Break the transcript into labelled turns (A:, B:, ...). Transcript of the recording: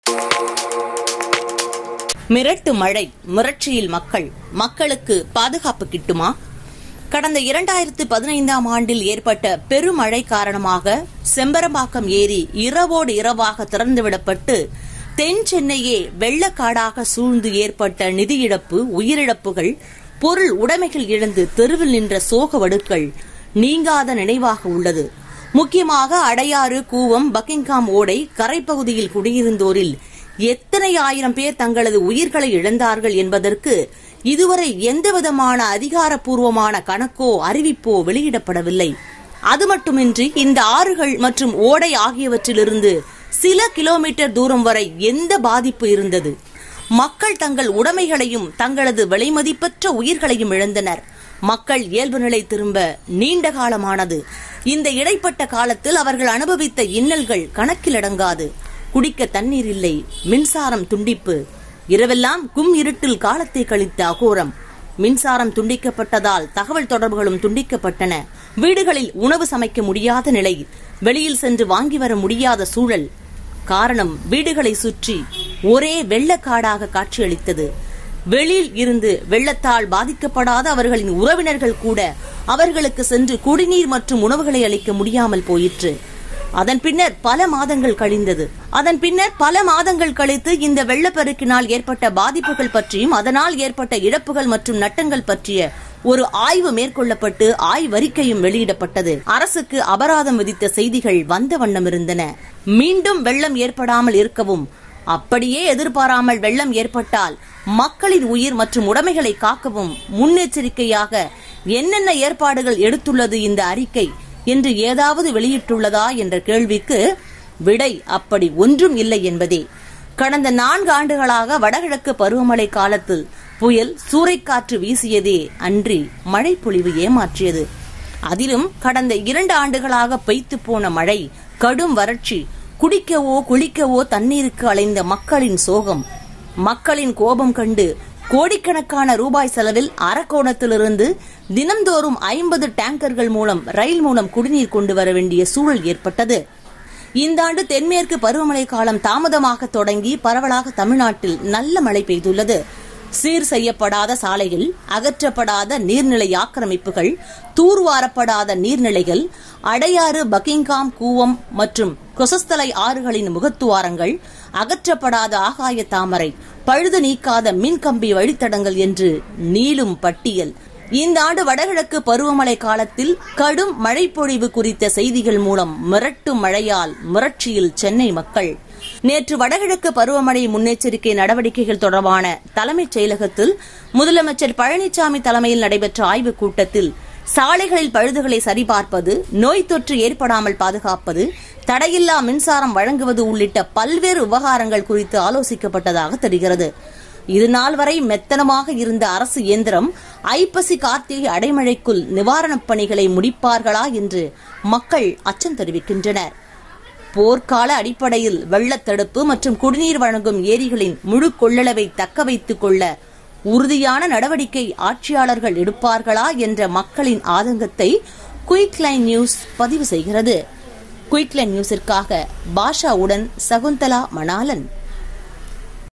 A: மிரட்டு மழை, மிரட்சியில் மக்களுக்கு பாதுகாப்பு கிட்டுமா? கடந்த 2015ஆம் ஆண்டில் ஏற்பட்ட பெருமழை காரணமாக செம்பரம்பாக்கம் ஏரி இரவோடு இரவாக திறந்துவிடப்பட்டு தென் சென்னையே வெள்ளக்காடாக சூழ்ந்து ஏற்பட்ட நிதி இழப்பு, உயிரிழப்புகள், பொருள் உடைமைகள் இழந்து தெருவில் நின்ற சோக வடுக்கள் நீங்காத நினைவாக உள்ளது. முக்கியமாக அடையாறு, கூவம், பக்கிங்காம் ஓடை கரைப்பகுதியில் குடியிருந்தோரில் எத்தனை ஆயிரம் பேர் தங்களது உயிர்களை இழந்தார்கள் என்பதற்கு இதுவரை எந்தவிதமான அதிகாரப்பூர்வமான கணக்கோ அறிவிப்போ வெளியிடப்படவில்லை. அது மட்டுமின்றி இந்த ஆறுகள் மற்றும் ஓடை ஆகியவற்றிலிருந்து சில கிலோமீட்டர் தூரம் வரை எந்த பாதிப்பு இருந்தது? மக்கள் தங்கள் உடைமைகளையும் தங்களது விலைமதிப்பற்ற உயிர்களையும் இழந்தனர். மக்கள் இயல்பு நிலை திரும்ப நீண்ட காலமானது. இந்த இடைப்பட்ட காலத்தில் அவர்கள் அனுபவித்த இன்னல்கள் கணக்கிலடங்காது. குடிக்க தண்ணீர் இல்லை, மின்சாரம் துண்டிப்பு, இரவெல்லாம் கும் இருட்டில் காலத்தை கழித்த அகோரம். மின்சாரம் துண்டிக்கப்பட்டதால் தகவல் தொடர்புகளும் துண்டிக்கப்பட்டன. வீடுகளில் உணவு சமைக்க முடியாத நிலை, வெளியில் சென்று வாங்கி வர முடியாத சூழல். காரணம், வீடுகளை சுற்றி ஒரே வெள்ளக்காடாக காட்சியளித்தது. வெளியில் இருந்து வெள்ளத்தால் பாதிக்கப்படாத அவர்களின் உறவினர்கள் கூட அவர்களுக்கு சென்று குடிநீர் மற்றும் உணவுகளை அளிக்க முடியாமல் போயிற்று. அதன் பின்னர் பல மாதங்கள் கழித்து இந்த வெள்ளப்பெருக்கினால் ஏற்பட்ட பாதிப்புகள் பற்றியும் அதனால் ஏற்பட்ட இழப்புகள் மற்றும் நட்டங்கள் பற்றிய ஒரு ஆய்வு மேற்கொள்ளப்பட்டு ஆய்வறிக்கையும் வெளியிடப்பட்டது. அரசுக்கு அபராதம் விதித்த செய்திகள் வந்த வண்ணம் இருந்தன. மீண்டும் வெள்ளம் ஏற்படாமல் இருக்கவும், அப்படியே எதிர்பாராமல் வெள்ளம் ஏற்பட்டால் மக்களின் உயிர் மற்றும் உடைமைகளை காக்கவும் முன்னெச்சரிக்கையாக என்னென்ன ஏற்பாடுகள் எடுத்துள்ளது இந்த அறிக்கை என்று ஏதாவது வெளியிட்டுள்ளதா என்ற கேள்விக்கு விடை அப்படி ஒன்றும் இல்லை என்பதே. கடந்த 4 ஆண்டுகளாக வடகிழக்கு பருவமழை காலத்தில் புயல், சூறைக்காற்று வீசியதே அன்றி மழை பொழிவு ஏமாற்றியது. அதிலும் கடந்த 2 ஆண்டுகளாக பெய்து போன மழை, கடும் வறட்சி, குடிக்கவோ குளிக்கவோ தண்ணீருக்கு அலைந்த மக்களின் சோகம், மக்களின் கோபம் கண்டு கோடிக்கணக்கான ரூபாய் செலவில் அரக்கோணத்திலிருந்து தினம்தோறும் 50 டேங்கர்கள் மூலம் ரயில் மூலம் குடிநீர் கொண்டு வர வேண்டிய சூழல் ஏற்பட்டது. இந்த ஆண்டு தென்மேற்கு பருவமழை காலம் தாமதமாக தொடங்கி பரவலாக தமிழ்நாட்டில் நல்ல மழை பெய்துள்ளது. சீர் செய்யப்படாத சாலைகள், அகற்றப்படாத நீர்நிலை ஆக்கிரமிப்புகள், தூர்வாரப்படாத நீர்நிலைகள், அடையாறு, பக்கிங்காம், கூவம் மற்றும் கொசஸ்தலை ஆறுகளின் முகத்துவாரங்கள், அகற்றப்படாத ஆகாய தாமரை, பழுது நீக்காத மின்கம்பி வழித்தடங்கள் என்று நீளும் பட்டியல். இந்த ஆண்டு வடகிழக்கு பருவமழை காலத்தில் கடும் மழைப்பொழிவு குறித்த செய்திகள் மூலம் மிரட்டும் மழையால் மிரட்சியில் சென்னை மக்கள். நேற்று வடகிழக்கு பருவமழை முன்னெச்சரிக்கை நடவடிக்கைகள் தொடர்பான தலைமைச் செயலகத்தில் முதலமைச்சர் பழனிசாமி தலைமையில் நடைபெற்ற ஆய்வுக் கூட்டத்தில் சாலைகளில் பழுதுகளை சரிபார்ப்பது, நோய் தொற்று ஏற்படாமல் பாதுகாப்பது, தடையில்லா மின்சாரம் வழங்குவது உள்ளிட்ட பல்வேறு விவகாரங்கள் குறித்து ஆலோசிக்கப்பட்டதாக தெரிகிறது. இதுநாள் வரை மெத்தனமாக இருந்த அரசு இயந்திரம் ஐப்பசி கார்த்திகை அடைமழைக்குள் நிவாரணப் பணிகளை முடிப்பார்களா என்று மக்கள் அச்சம் தெரிவிக்கின்றனர். போர்க்கால அடிப்படையில் வெள்ளத்தடுப்பு மற்றும் குடிநீர் வழங்கும் ஏரிகளின் முழு கொள்ளளவை தக்க வைத்துக் கொள்ள உறுதியான நடவடிக்கை ஆட்சியாளர்கள் எடுப்பார்களா என்ற மக்களின் ஆதங்கத்தை குயிக் லைன் நியூஸ் பதிவு செய்கிறது. குயிக் லைன் நியூஸிற்காக பாஷாவுடன் சகுந்தலா மணாலன்.